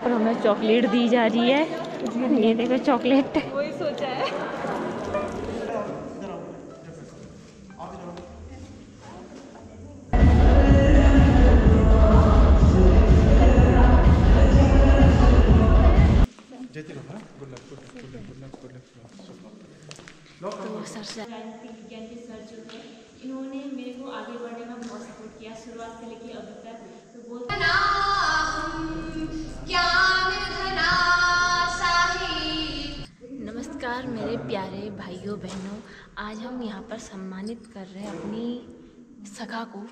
और हमें चॉकलेट दी जा रही है। ये देखो चॉकलेट, वही सोचा है। तो सर विज्ञान के सर जो है इन्होंने मेरे को आगे बढ़ने में बहुत सपोर्ट किया शुरुआत से लेके अभी तक। तो बोलते नमस्कार मेरे प्यारे भाइयों बहनों, आज हम यहाँ पर सम्मानित कर रहे हैं अपनी सखा को।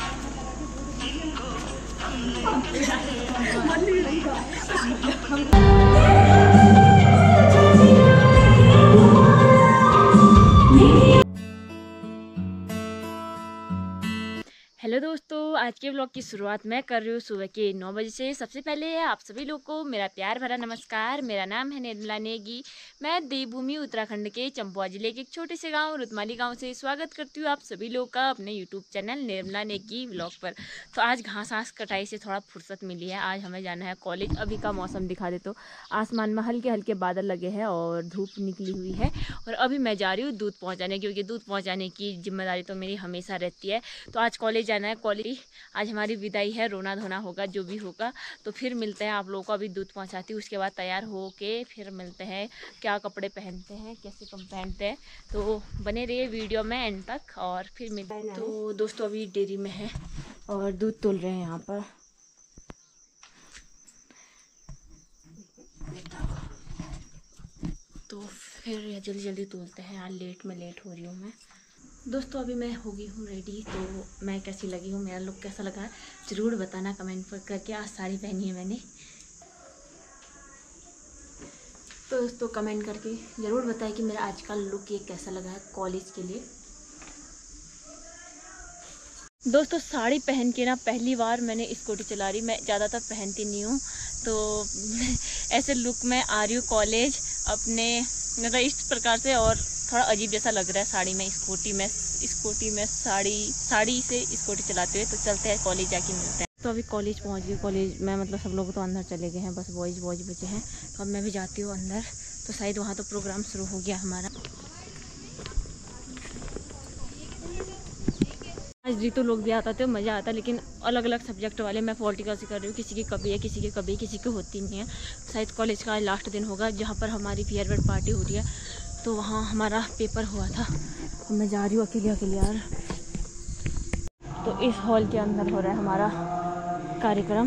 हेलो दोस्तों, आज के ब्लॉग की शुरुआत मैं कर रही हूँ सुबह के 9 बजे से। सबसे पहले आप सभी लोग को मेरा प्यार भरा नमस्कार। मेरा नाम है निर्मला नेगी। मैं देवभूमि उत्तराखंड के चंबुआ जिले के एक छोटे से गांव रुतमाली गांव से स्वागत करती हूँ आप सभी लोग का अपने YouTube channel Nirmala Negi blog पर। तो आज घास कटाई से थोड़ा फुर्सत मिली है। आज हमें जाना है कॉलेज। अभी का मौसम दिखा दे तो आसमान में हल्के हल्के बादल लगे हैं और धूप निकली हुई है। और अभी मैं जा रही हूँ दूध पहुँचाने, क्योंकि दूध पहुँचाने की जिम्मेदारी तो मेरी हमेशा रहती है। तो आज कॉलेज जाना है। कॉलेज आज हमारी विदाई है, रोना धोना होगा जो भी होगा। तो फिर मिलते हैं आप लोगों को। अभी दूध पहुंचाती हूँ, उसके बाद तैयार हो के फिर मिलते हैं। क्या कपड़े पहनते हैं, कैसे कम पहनते हैं, तो बने रहिए वीडियो में एंड तक और फिर मिलते हैं। तो दोस्तों अभी डेयरी में है और दूध तोल रहे हैं यहाँ पर। तो फिर जल्दी जल्दी तोलते हैं। यार लेट हो रही हूँ मैं। दोस्तों अभी मैं हो गई हूँ रेडी। तो मैं कैसी लगी हूँ, मेरा लुक कैसा लगा ज़रूर बताना कमेंट पर करके। आज साड़ी पहनी है मैंने। तो दोस्तों कमेंट करके ज़रूर बताएं कि मेरा आज का लुक ये कैसा लगा है कॉलेज के लिए। दोस्तों साड़ी पहन के ना पहली बार मैंने स्कूटी चला रही। मैं ज़्यादातर पहनती नहीं हूँ, तो ऐसे लुक में आ रही हूँ कॉलेज अपने, मतलब इस प्रकार से। और थोड़ा अजीब जैसा लग रहा है साड़ी में, स्कूटी में साड़ी से स्कूटी चलाते हुए। तो चलते हैं कॉलेज, जाके मिलते हैं। तो अभी कॉलेज पहुंच गई। कॉलेज में मतलब सब लोग तो अंदर चले गए हैं, बस बॉयज़ बचे हैं। तो अब मैं भी जाती हूँ अंदर। तो शायद वहाँ तो प्रोग्राम शुरू हो गया हमारा। आज जी तो लोग भी आता तो मज़ा आता, लेकिन अलग अलग सब्जेक्ट वाले। मैं पॉलिटिकल से कर रही हूँ, किसी की कभी है, किसी की कभी, किसी की होती नहीं है। शायद कॉलेज का लास्ट दिन होगा जहाँ पर हमारी फेयरवेल पार्टी हो रही है। तो वहाँ हमारा पेपर हुआ था। तो मैं जा रही हूँ अकेले यार। तो इस हॉल के अंदर हो रहा है हमारा कार्यक्रम।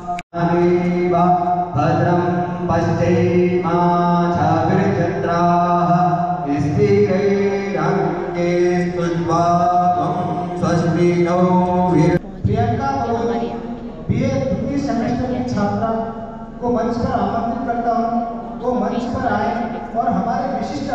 छात्रा को मंच पर आमंत्रित करता हूँ, वो मंच पर आए और हमारे विशिष्ट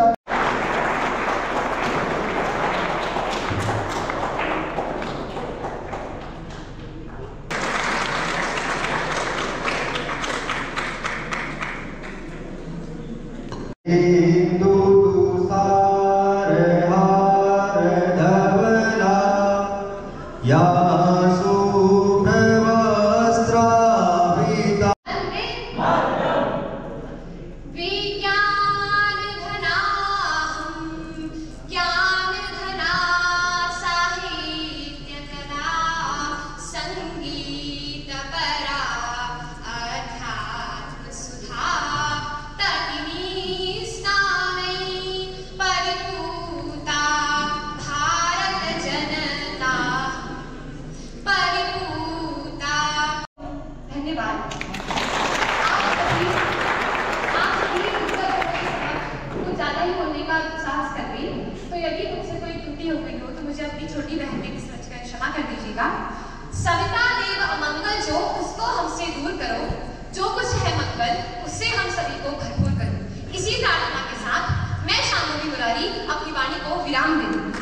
छोटी बहन ने समझकर क्षमा कर दीजिएगा। सविता देव अमंगल जो, उसको हमसे दूर करो। जो कुछ है मंगल उससे हम सभी को भरपूर करो। इसी प्रार्थना के साथ मैं शांति मुरारी अपनी वाणी को विराम दे दूं।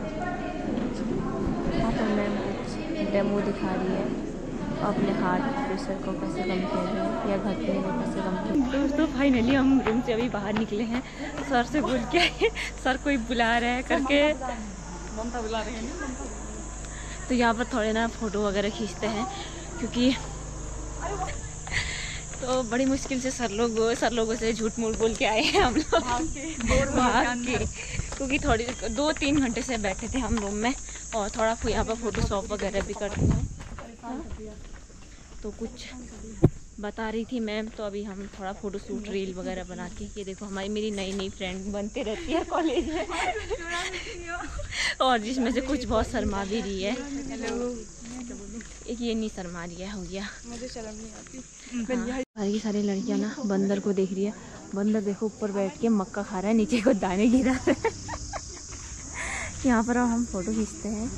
डेमो दिखा रही है अपने हाथ पे। सर को पैसे कम किए हैं या घर पे को पैसे कम किए। दोस्तों फाइनली हम रूम से अभी बाहर निकले हैं, सर से बोल के सर कोई बुला रहा है करके, ममता बुला रहे हैं। तो यहाँ पर थोड़े ना फ़ोटो वगैरह खींचते हैं क्योंकि तो बड़ी मुश्किल से सर लोगों से झूठ मूठ बोल के आए हैं हम लोग भाग के, क्योंकि थोड़ी 2-3 घंटे से बैठे थे हम रूम में और थोड़ा यहाँ पर फ़ोटोशॉप वगैरह भी करते हैं। तो कुछ बता रही थी मैम, तो अभी हम थोड़ा फ़ोटो शूट रील वगैरह बना के, ये देखो हमारी मेरी नई फ्रेंड बनते रहती है कॉलेज में और जिसमें से कुछ बहुत शर्मा भी रही है। एक ये नहीं शर्मा रही है, हो गया मुझे शर्म नहीं आती। सारी सारी लड़कियां ना बंदर को देख रही है। बंदर देखो ऊपर बैठ के मक्का खा रहा है, नीचे को दाने गिरा रहे हैं। यहाँ पर हम फोटो खींचते हैं।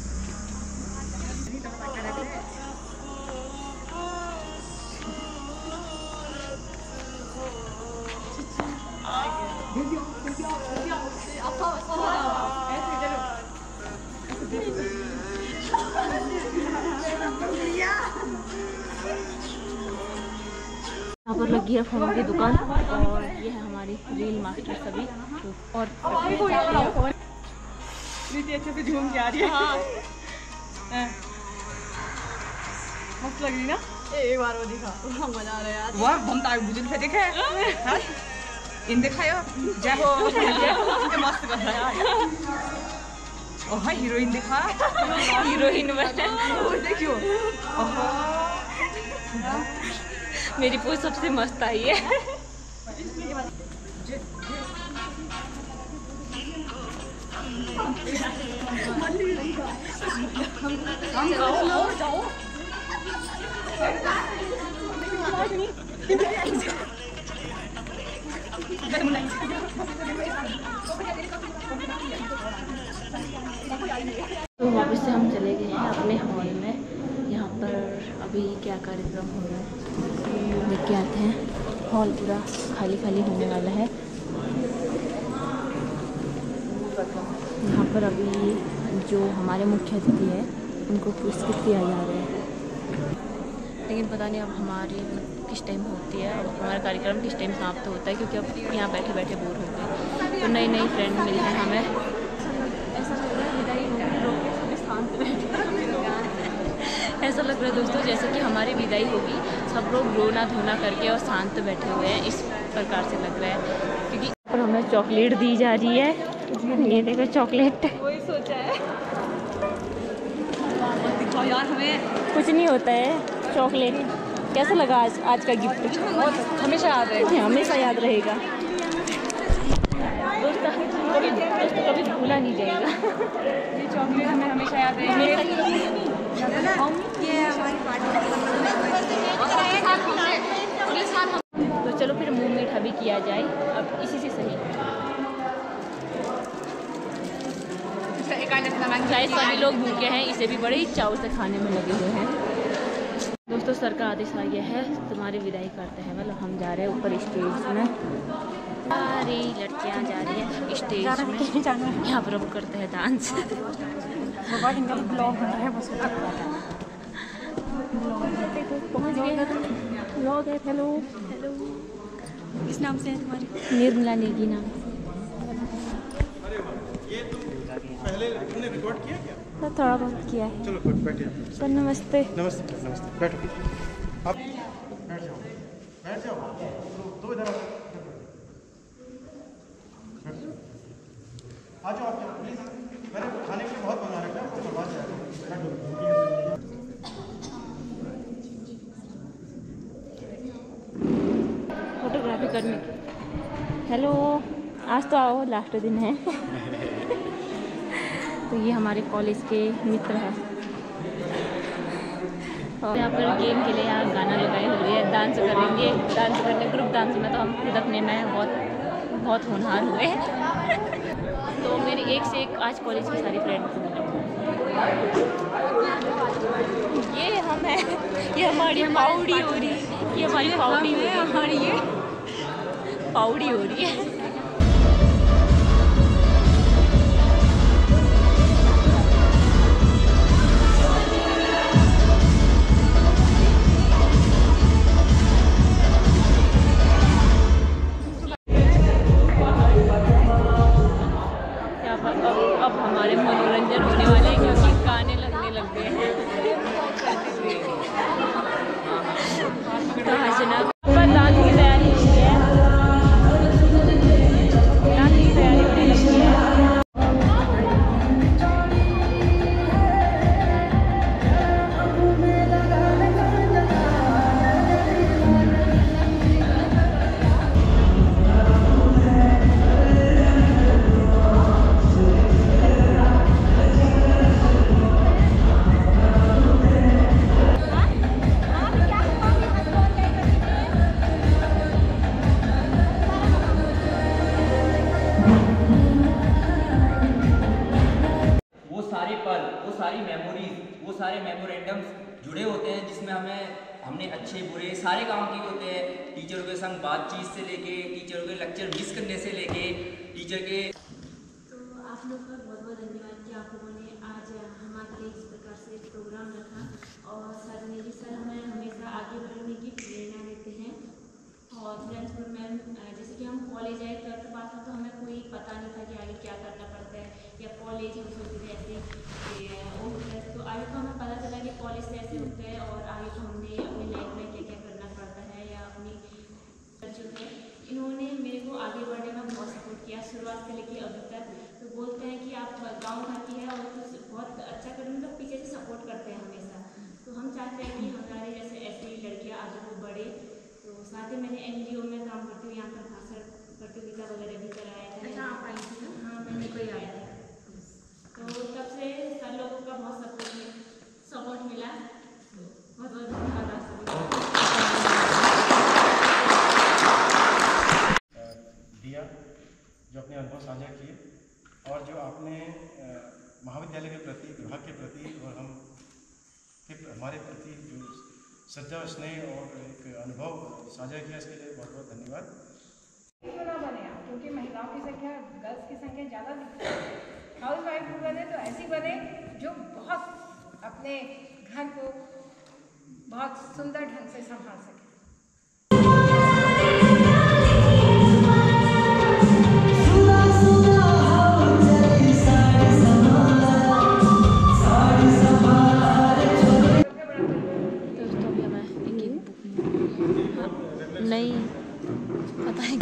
यहाँ पर लगी है फोन की दुकान और ये है हमारी रील मास्टर सभी। तो और अच्छे से झूम के आ रही है। हाँ। मस्त लग रही ना। एक बार वो दिखा, मजा आ रहा है यार। वाह हम ताई बुजुल पे देखे हां इन दिखायो जय हो मस्त कर रहा है। ओ हाय हीरोइन दिखा, हीरोइन बने देखियो। ओहो मेरी पोज सबसे मस्त आई है। जाओ तो वापस से हम चले गए हैं अपने हॉल में। यहाँ पर अभी क्या कार्यक्रम हो रहा है देख के आते हैं। हॉल पूरा खाली खाली होने वाला है। यहाँ पर अभी जो हमारे मुख्य अतिथि है उनको पुरस्कृत किया जा रहा है, लेकिन पता नहीं अब हमारी किस टाइम होती है, अब हमारा कार्यक्रम किस टाइम समाप्त होता है, क्योंकि अब यहाँ बैठे बैठे बोर हो गए। तो नई फ्रेंड मिली है हमें। ऐसा लग रहा है विदाई होगी, शांत बैठे ऐसा लग रहा है दोस्तों जैसे कि हमारी विदाई होगी, सब लोग रोना धोना करके और शांत बैठे हुए हैं, इस प्रकार से लग रहा है। क्योंकि पर हमें चॉकलेट दी जा रही है। ये देखो चॉकलेट, वही सोचा है यार हमें कुछ नहीं होता है चॉकलेट। कैसा लगा आज का गिफ्ट? हमेशा याद रहेगा, हमेशा याद रहेगा दोस्तों, कभी भूला नहीं जाएगा। ये चॉकलेट हमें हमेशा याद रहेगा। तो चलो फिर मुंह मीठा भी किया जाए अब इसी से सही। शायद सभी लोग भूखे हैं, इसे भी बड़े ही चाव से खाने में लगे हुए हैं। दोस्तों सर का आदेश आ गया है, तुम्हारी विदाई करते हैं। मतलब हम जा रहे हैं ऊपर स्टेज में, सारी लड़कियां जा रही हैं स्टेज में। यहाँ पर हम करते हैं डांस। ब्लॉग बन रहा है, बस पहुँच गए। हेलो हेलो, किस नाम से है तुम्हारी? निर्मला नेगी नाम। पहले तुमने रिकॉर्ड किया क्या? तो थोड़ा बहुत किया है। चलो बैठिए सर। नमस्ते नमस्ते नमस्ते, बैठो आप बैठ जाओ तो इधर आ जाओ आप प्लीज। मैंने खाने के लिए बहुत बना रखा है, आपको बर्बाद जाएगा। फोटोग्राफी करने। हेलो, आज तो आओ, लास्ट दिन है। तो ये हमारे कॉलेज के मित्र हैं और यहाँ पर गेम के लिए यहाँ गाना लगाए हुए हैं, डांस करेंगे। डांस करने ग्रुप डांस में तो हम खुद अपने में बहुत होनहार हुए हैं। तो मेरी एक से एक आज कॉलेज की सारी फ्रेंड्स मिले। ये हम हैं, ये हमारी पाउडी हो रही है, ये हमारी पाउडी हो रही है, हमारी ये पाउडी हो रही है। में रोने वाले हैं क्योंकि गाने लगने लग गए हैं। तो हंसना पर रात की तैयारी होती है, रात की तैयारी होने लगती है। वो सारी मेमोरीज, वो सारे मेमोरेंडम्स जुड़े होते हैं जिसमें हमने अच्छे बुरे सारे काम किए होते हैं। टीचरों के संग बातचीत से लेके, टीचरों के लेक्चर मिस करने से लेके, टीचर के। तो आप लोग का बहुत बहुत धन्यवाद कि आप लोगों ने आज हमारे लिए इस प्रकार से प्रोग्राम रखा। और सर ने भी सर हमें हमेशा आगे बढ़ने की प्रेरणा देते हैं। और फ्रेंड्स मैम, जैसे कि हम कॉलेज आए 12th पास में, तो हमें कोई पता नहीं था कि आगे क्या करना पड़ता है, या कॉलेज हम सोचते थे ऐसे वो होता है। तो आगे तो हमें पता चला कि कॉलेज से ऐसे होता है, और आगे तो हमने अपनी लाइफ में क्या क्या करना पड़ता है, या अपनी जो है इन्होंने मेरे को आगे बढ़ने में बहुत सपोर्ट किया शुरुआत से लेकर अभी तक। तो बोलते हैं कि आप गाँव घर की है और कुछ बहुत अच्छा करें, मतलब पीछे से सपोर्ट करते हैं हमेशा। तो हम चाहते हैं कि हमारे जैसे ऐसी लड़कियाँ आगे को बढ़े। तो साथ ही मैंने NGO में काम करती हूँ, यहाँ पर भाषण प्रतियोगिता वगैरह भी कराया था। अच्छा, आप आई थी ना? हाँ, मैंने कोई आया था। तो तब से सर लोगों का बहुत सपोर्ट मिला। बहुत बहुत धन्यवाद आप सभी का। दिया, जो अपने अनुभव साझा किए, और जो आपने महाविद्यालय के प्रति, विभाग के प्रति और हमारे प्रति जो श्रद्धा, स्नेह और एक अनुभव साझा किया, इसके लिए बहुत बहुत धन्यवाद। क्यों ना बने आप, क्योंकि महिलाओं की संख्या, गर्ल्स की संख्या ज़्यादा दिखती है। हाउस वाइफ भी बने तो ऐसी बने जो बहुत अपने घर को बहुत सुंदर ढंग से संभाल सके। नहीं पता है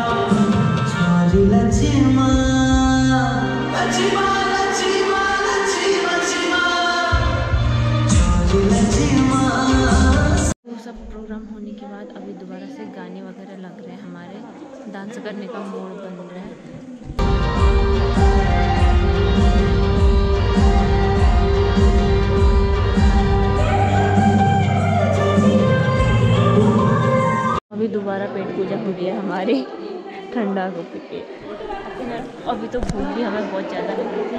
वो सब प्रोग्राम होने के बाद अभी दोबारा से गाने वगैरह लग रहे हैं, हमारे डांस करने का मूड बन रहा है। अभी दोबारा पेट पूजा हो रही है हमारी ठंडा को पी के। अभी तो भूख भी हमें बहुत ज़्यादा लग रही थी।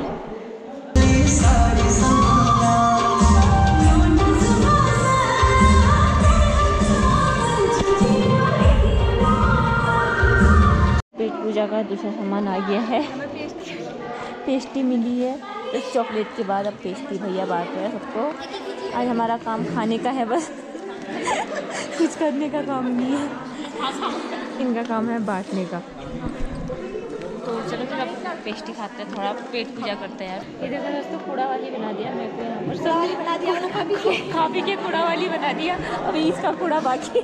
पेट पूजा का दूसरा सामान आ गया है, पेस्ट्री मिली है। एक चॉकलेट के बाद अब पेस्ट्री भैया बांट रहे हैं सबको। आज हमारा काम खाने का है बस, कुछ करने का काम नहीं है, इनका काम है बांटने का। तो चलो फिर अब पेस्ट्री खाते हैं, थोड़ा पेट पूजा करते हैं यार। ये देखो दोस्तों, कूड़ा वाली बना दिया मेरे को, यहाँ पर कूड़ा वाली बना दिया, खा पी के कूड़ा वाली बना दिया। अभी इसका कूड़ा बाकी।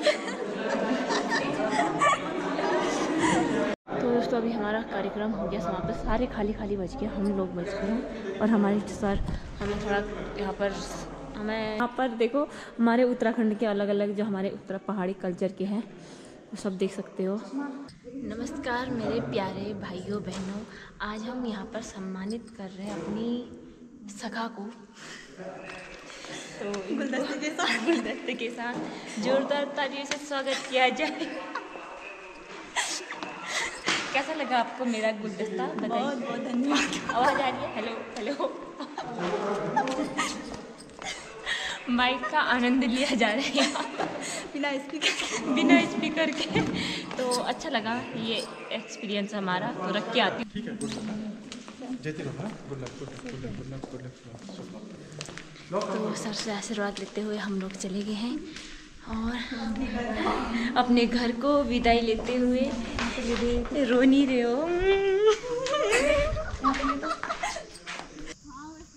तो दोस्तों अभी हमारा कार्यक्रम हो गया समाप्त, सारे खाली खाली बच गए, हम लोग बच गए हैं। और हमारे सर हमें थोड़ा यहाँ पर देखो, हमारे उत्तराखंड के अलग अलग जो हमारे उत्तर पहाड़ी कल्चर के हैं वो सब देख सकते हो। नमस्कार मेरे प्यारे भाइयों बहनों, आज हम यहाँ पर सम्मानित कर रहे हैं अपनी सखा को। तो गुलदस्ते के साथ जोरदार तालियों से स्वागत किया जाए। कैसा लगा आपको मेरा गुलदस्ता? बहुत बहुत धन्यवाद। आवाज़ आ रही है? Hello hello. माइक का आनंद लिया जा रहा है बिना स्पीकर के। तो अच्छा लगा ये एक्सपीरियंस हमारा, तो रख के आती हूँ। तो सर से आशीर्वाद लेते हुए हम लोग चले गए हैं और अपने घर को विदाई लेते हुए रो नहीं रहे हो।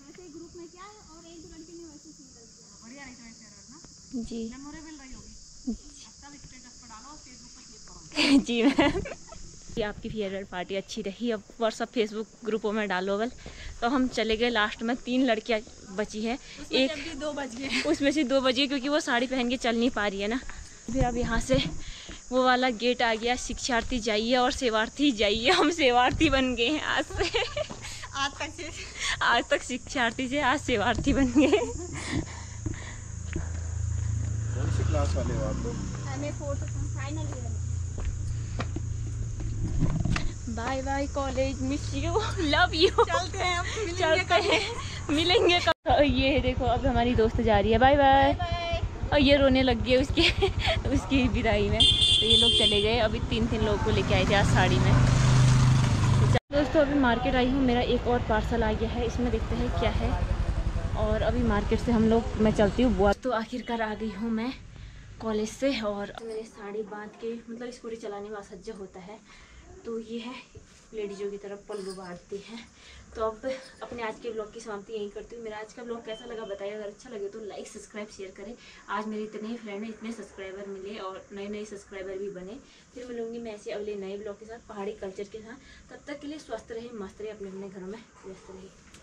जी मेमोरेबल रही होगी। अब स्टेटस पर डालो, फेसबुक पर क्लिक करो। जी मैम, ये आपकी फेयरवेल पार्टी अच्छी रही। अब व्हाट्सअप फेसबुक ग्रुपों में डालो बल। तो हम चले गए, लास्ट में 3 लड़कियां बची हैं, एक भी 2 बज गए। उसमें से 2 बजे क्योंकि वो साड़ी पहन के चल नहीं पा रही है ना। फिर अब यहाँ से वो वाला गेट आ गया, शिक्षार्थी जाइए और सेवार्थी जाइए। हम सेवार्थी बन गए हैं आज से। आज तक शिक्षार्थी से आज सेवार्थी बन गए। कौन सी क्लास वाले हो आप लोग? Bye bye college, miss you, love you. चलते हैं अब, चलते हैं, मिलेंगे कब। ये देखो अब हमारी दोस्त जा रही है, बाय बाय। और ये रोने लग गई उसकी विदाई में। तो ये लोग चले गए। अभी 3 लोगों को लेके आए थे आज साड़ी में। दोस्तों अभी मार्केट आई हूँ, मेरा एक और पार्सल आ गया है, इसमें देखते हैं क्या है। और अभी मार्केट से मैं चलती हूँ बुआ। तो आखिरकार आ गई हूँ मैं कॉलेज से। और मैंने साड़ी बांध के, मतलब स्कूटी चलाने में असहज होता है, तो ये है लेडीजों की तरफ पल्लू बांधती हैं। तो अब अपने आज के ब्लॉग की समाप्ति यहीं करती हूँ। मेरा आज का ब्लॉग कैसा लगा बताइए, अगर अच्छा लगे तो लाइक सब्सक्राइब शेयर करें। आज मेरे इतने ही फ्रेंड हैं, इतने सब्सक्राइबर मिले और नए सब्सक्राइबर भी बने। फिर मिलूंगी मैं ऐसे अगले नए ब्लॉग के साथ, पहाड़ी कल्चर के साथ। तब तक के लिए स्वस्थ रहे, मस्त रहे, अपने अपने घरों में व्यस्त रहे।